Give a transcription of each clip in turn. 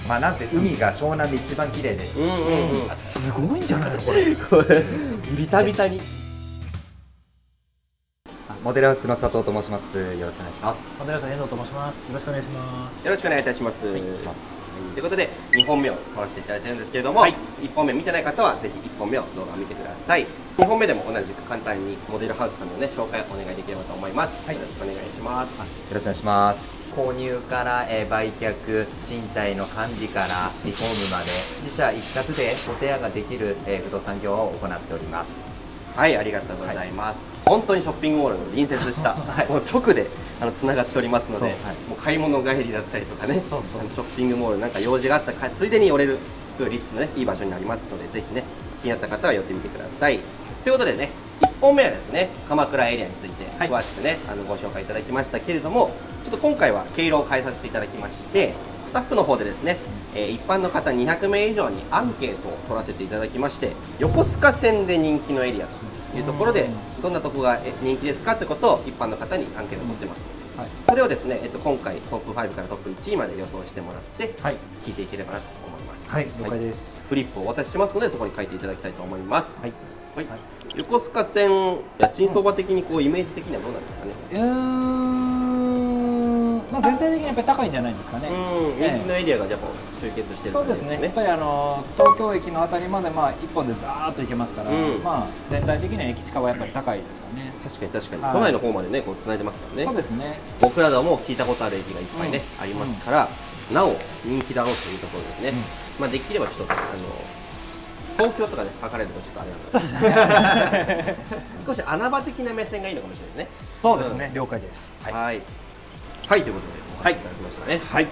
なんせ海が湘南で一番綺麗です。 すごいんじゃないのこれ。これビタビタに。 モデルハウスの佐藤と申します。よろしくお願いします。 モデルハウス遠藤と申します。よろしくお願いします。 よろしくお願いいたします。ということで2本目を撮らせていただいてるんですけれども、1本目見てない方はぜひ1本目を動画を見てください。2本目でも同じく簡単にモデルハウスさんのね紹介をお願いできればと思います。よろしくお願いします。 よろしくお願いします。購入から売却、賃貸の管理からリフォームまで自社一括でお手屋ができる不動産業を行っております。 はい、ありがとうございます。本当にショッピングモールの隣接したもう直でつながっておりますので、もう買い物帰りだったりとかね、ショッピングモールなんか用事があったついでに寄れるすごいリスクのねいい場所になりますので、ぜひね気になった方は寄ってみてください。ということでね、1本目はですね鎌倉エリアについて詳しくねご紹介いただきましたけれども、ちょっと今回は毛色を変えさせていただきまして、スタッフの方でですね一般の方200名以上にアンケートを取らせていただきまして、横須賀線で人気のエリアというところでどんなとこが人気ですかということを一般の方にアンケートを取ってます。それをですね、今回トップ5からトップ1位まで予想してもらって聞いていければなと思います。 はい、了解です。 フリップをお渡ししますのでそこに書いていただきたいと思います。はい、横須賀線家賃相場的にこうイメージ的にはどうなんですかね。 全体的にやっぱり高いんじゃないですかね。 人気のエリアがやっぱ集結してる。 そうですね。やっぱり東京駅のあたりまで一本でザーッと行けますから、全体的には駅近はやっぱり高いですよね。 確かに都内の方までねこう繋いでますからね。 そうですね。 僕らでも聞いたことある駅がいっぱいねありますから、なお人気だろうというところですね。できればちょっと東京とかで書かれるとちょっとあれなんですけど少し穴場的な目線がいいのかもしれないですね。 そうですね、了解です。 はいということでお話いただきましたね。はい、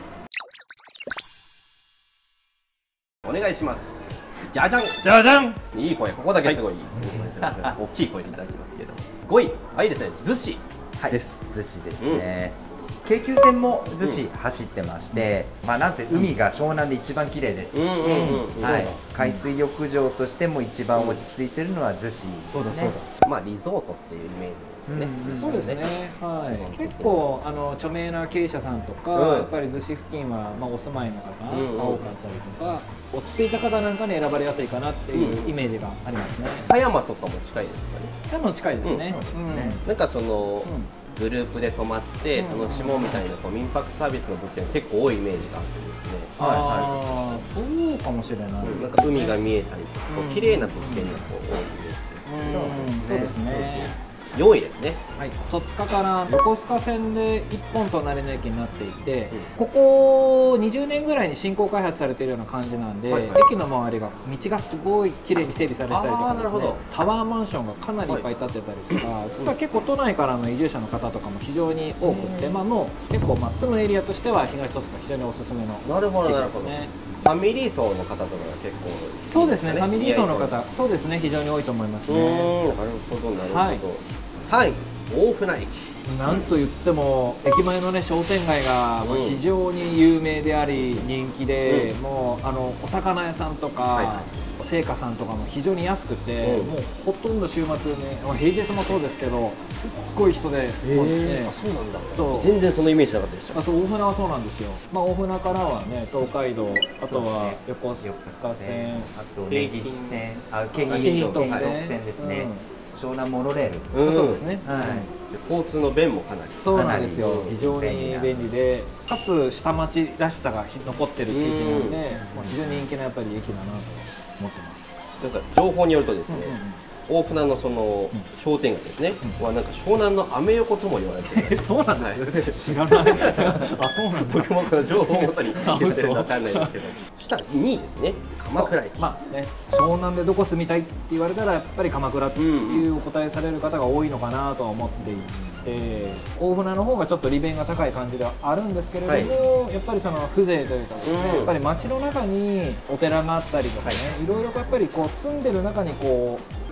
お願いします。じゃじゃんじゃじゃん。 いい声、ここだけすごい大きい声でいただきますけど、5位はいですね、逗子です。逗子ですね。京急線も逗子走ってまして、なんせ海が湘南で一番綺麗です。海水浴場としても一番落ち着いてるのは逗子ですね。 リゾートっていうイメージですね。 そうですね。結構著名な経営者さんとかやっぱり逗子付近はお住まいの方が多かったりとか、落ち着いた方なんかに選ばれやすいかなっていうイメージがありますね。 葉山とかも近いですかね。 葉山近いですね。 なんかそのグループで泊まって楽しもうみたいな民泊サービスの物件結構多いイメージがあってですね。 そうかもしれない。 なんか海が見えたりとか綺麗な物件が多いイメージですね。 そうですね。 4位ですね。 戸塚から横須賀線で一本隣の駅になっていて、ここ20年ぐらいに新興開発されているような感じなんで、駅の周りが道がすごい綺麗に整備されてたりとかですね、タワーマンションがかなりいっぱい建ってたりとか、実は結構都内からの移住者の方とかも非常に多くて、もう結構住むエリアとしては東戸塚非常におすすめの地域ですね。 ファミリー層の方とかが結構そうですね。ファミリー層の方、そうですね、非常に多いと思いますね。 なるほどなるほど。3位大船駅。 なんと言っても駅前のね商店街が非常に有名であり人気で、もうお魚屋さんとか青果さんとかも非常に安くて、もうほとんど週末ね、平日もそうですけどすっごい人で、 そうなんだ。全然そのイメージなかったですよ。 大船はそうなんですよ。大船からはね東海道、あとは横須賀線、 あと根岸線、京浜線ですね。湘南モノレール。 そうですね。 交通の便もかなり。 そうなんですよ。非常に便利で、かつ下町らしさが残ってる地域なので、非常に人気なやっぱり駅だなと思ってます。 なんか情報によるとですね、大船のその商店街ですね、はなんか湘南のアメ横とも言われてる。 そうなんです。知らない。あ、そうなんだ。 僕もこの情報をもとに言ってるのわかんないですけど。そしたら2位ですね、鎌倉駅。 湘南でどこ住みたいって言われたらやっぱり鎌倉っていうお答えされる方が多いのかなとは思っていて、大船の方がちょっと利便が高い感じではあるんですけれども、やっぱりその風情というかですね、やっぱり街の中にお寺があったりとかね、いろいろやっぱりこう住んでる中にこう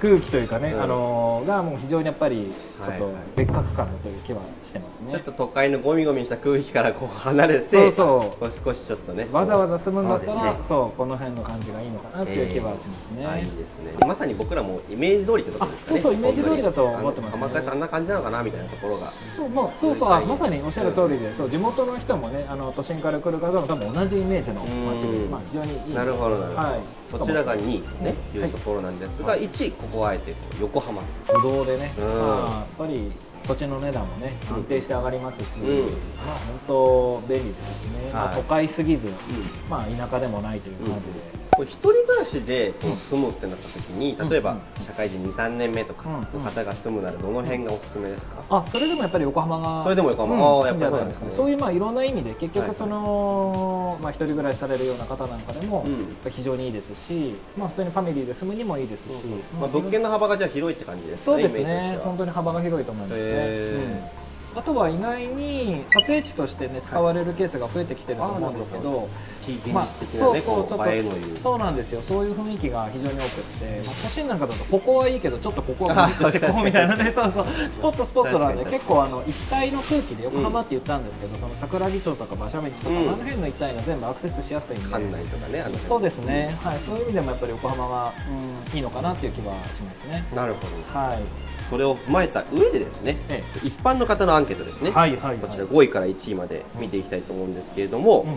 空気というかね、 うんがもう非常にやっぱりちょっと別格感という気はしてますね。 ちょっと都会のゴミゴミした空気からこう離れて、 そうそうこう少しちょっとね、 わざわざ住むんだったら、 そうですねそうこの辺の感じがいいのかなっていう気はしますね。 いいですね。まさに僕らもイメージ通りってことですかね。 そうそうイメージ通りだと思ってますね。 鎌倉ってあんな感じなのかなみたいなところが。 そうそうそうまさにおっしゃる通りで、そう地元の人もね都心から来る方も多分同じイメージの街で、まあ非常にいい。 なるほどなるほど。 はい。 こちらが2位とねいうところなんですが、1位ここはあえて横浜。 不動でね、 うんまあやっぱり土地の値段もね安定して上がりますし、 うんまあ本当便利ですしね、まあはい都会すぎず、まあ田舎でもないという感じで。 これ一人暮らしでこう住むってなった時に、例えば社会人2、3年目とかの方が住むならどの辺がおすすめですか？ あ、それでもやっぱり横浜がそれでも横浜、ああやっぱりそうなんですね。 そういうまあいろんな意味で結はい局その、まあ一人暮らしされるような方なんかでも、 うんやっぱ非常にいいですし、まあ普通にファミリーで住むにもいいですし、 まあ物件の幅がじゃあ広いって感じですね。 そうですイメージとしてはね、本当に幅が広いと思いますね。 へあとは意外に撮影地としてね使われるケースが増えてきてると思うんですけど、 非現まあ実的なね、 そうそうこう映えのいう。 そうなんですよ。そういう雰囲気が非常に多くて、まあ、都心なんかだとここはいいけどちょっとここはグリッとしてこうみたいなね、そうそうスポットなんで確かに結構一帯の空気で横浜って言ったんですけど、その桜木町とか馬車道とか、 うんあの辺の一帯が全部アクセスしやすいんで。 館内とかね、 そうですね。はい、そういう意味でもやっぱり横浜が、いいのかなっていう気はしますね。 なるほど。 はい。 それを踏まえた上でですね、 え一般の方のアンケートですね。 はいはいはい。 こちら5位から1位まで見ていきたいと思うんですけれども、 うん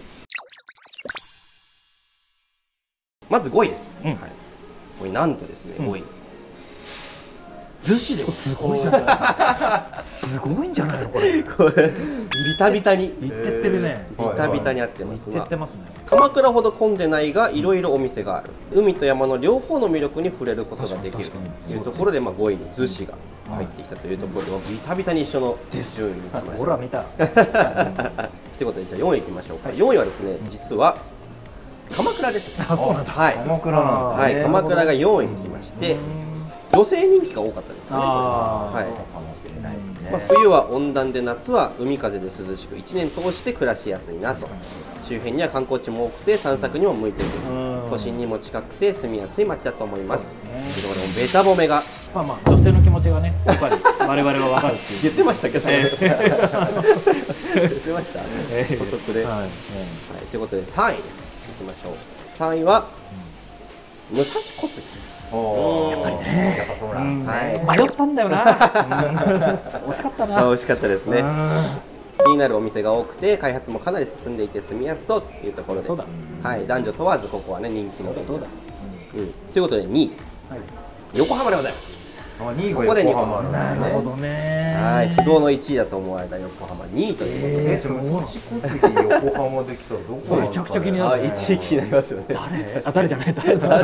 まず5位です。 うんはい。これなんとですね、 うん 5位。逗子でございます。 すごいじゃない。すごいんじゃないのこれ。 これビタビタに言ってってるね。 ビタビタにあって言ますがってって、ますね。 鎌倉ほど混んでないがいろいろお店がある。海と山の両方の魅力に触れることができる確かにというところで、まあ5位に逗子が入ってきたというところで、ビタビタに一緒の順位に来ました。 ほら見た。 ということでじゃあ4位いきましょうか。4位はですね、実は鎌倉です。 あ、そうなんだ。 はい。 鎌倉なんですね。 はい、鎌倉が4位に来まして、女性人気が多かったですね。 あーはい。 かもしれないですね。 まあ、冬は温暖で夏は海風で涼しく1年通して暮らしやすいなと。周辺には観光地も多くて散策にも向いている。都心にも近くて住みやすい街だと思います。というところでもベタ褒めがまあまあ女性の気持ちがねやっぱり我々は分かるっていう。 言ってましたっけど、言ってました、補足で。はい、ということで3位です。いきましょう。3位は武蔵小杉。 やっぱりね。やっぱそうなんですね。 迷ったんだよな。惜しかったな。 惜しかったですね。気になるお店が多くて開発もかなり進んでいて住みやすそうというところで、 そうだ。 はい、男女問わずここはね人気のそうだ。 ということで2位です。 はい。 横浜でございます。 2位ここでが横浜ななんですね。 るほどね。 はい、不動の1位だと思われた横浜2位ということで、 その武蔵小杉横浜できたらどこなんですかね。 めちゃくちゃ気になるね。 1位気になりますよね。 誰じゃない誰どこ？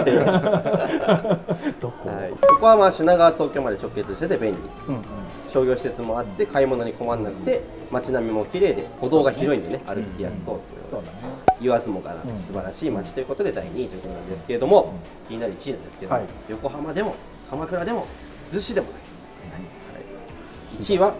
はい、横浜は品川、東京まで直結してて便利、 うんうん。 商業施設もあって買い物に困らなくて街並みも綺麗で歩道が広いんでね歩きやすそうというそうだね。 言わずもがな素晴らしい街ということで第2位ということなんですけれども、気になる1位なんですけど、 はい横浜でも鎌倉でも逗子でもない、はい、1位は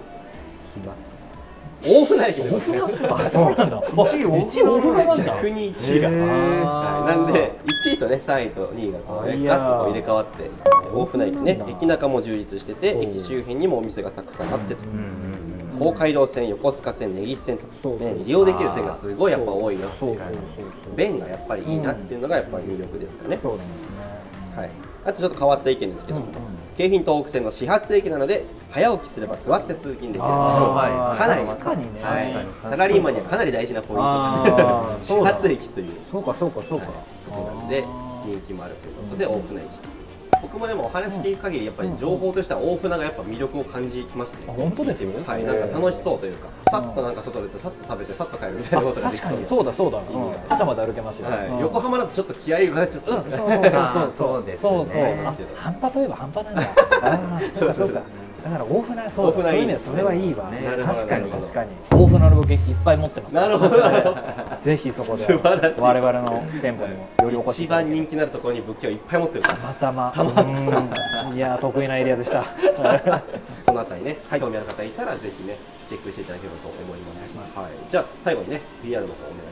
大船駅でございます。 あ、そうなんだ。1位大船なんだ。 逆に1位が、はい、なんで1位とね3位と2位がこうねいやーガッとこう入れ替わって大船駅ね駅中も充実してて駅周辺にもお店がたくさんあってと、東海道線、横須賀線、根岸線と、ね、利用できる線がすごいやっぱ多いよっていう便がやっぱりいいなっていうのがやっぱり魅力ですかね。 そうなんですね。 はい、あとちょっと変わった意見ですけども、京浜東北線の始発駅なので早起きすれば座って通勤できるあーかなり確かにね。 はいサラリーマンにはかなり大事なポイントあーですね。始発駅というそうかそうかそうか。 ことなんで人気もあるということで大船駅。僕もでもお話聞く限りやっぱり情報としては大船がやっぱ魅力を感じまして、 あ、本当ですよ。 はい、なんか楽しそうというか、さっとなんか外出てさっと食べてさっと帰るみたいなことができそうで。 確かにそうだそうだ。朝まで歩けますよ。 はい、横浜だとちょっと気合がちょっと、 そうそうですねそうそう。あ、半端といえば半端なんだ。ああ、そうかそうか。だから大船そう大船いいね、それはいいわ。 ねなるほど確かになるほど確かに。大船の物件いっぱい持ってます。 なるほどぜひそこで素晴らしい我々の店舗にもよりお越し一いただき番人気のあるところに物件をいっぱい持ってる。 たまたま。いや得意なエリアでした。 このあたりね、興味ある方いたらぜひねチェックしていただければと思います。はい、じゃあ最後にね PR の方お願いできればと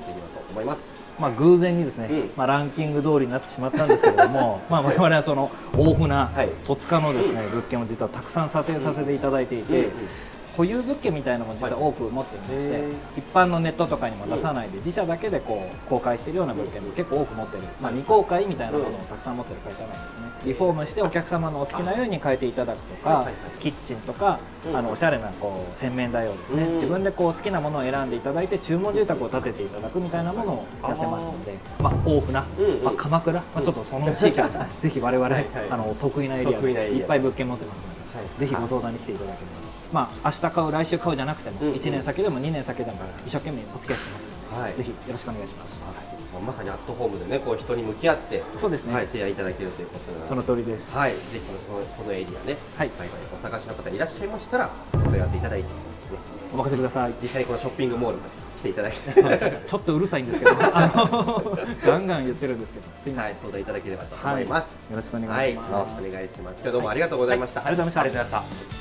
思います。 まあ偶然にですね、まあランキング通りになってしまったんですけれども、まあ我々はその大船戸塚のですね物件を実はたくさん査定させていただいていて。保有物件みたいなのも実は多く持っていまして、一般のネットとかにも出さないで自社だけでこう公開しているような物件も結構多く持ってる、まあ、未公開みたいなものをたくさん持ってる会社なんですね。リフォームしてお客様のお好きなように変えていただくとか、キッチンとかおしゃれなこう洗面台をですね、自分でこう好きなものを選んでいただいて注文住宅を建てていただくみたいなものをやってますので、まあ、大船、まあ、鎌倉、まあ、ちょっとその地域はですねぜひ我々得意なエリアでいっぱい物件持ってますので、ぜひご相談に来ていただければ。まあ明日買う来週買うじゃなくても1年先でも2年先でも一生懸命お付き合いしてますので、ぜひよろしくお願いします。 まさにアットホームでね、こう人に向き合ってそうですね、 提案いただけるということなので、 その通りです。 はい、ぜひこのエリアね、お探しの方いらっしゃいましたらお問い合わせいただいて、 お任せください。 実際にこのショッピングモールまで来ていただいてちょっとうるさいんですけどガンガン言ってるんですけど、すいません、 相談いただければと思います。 よろしくお願いします。 お願いします。今日どうもありがとうございました。 ありがとうございました。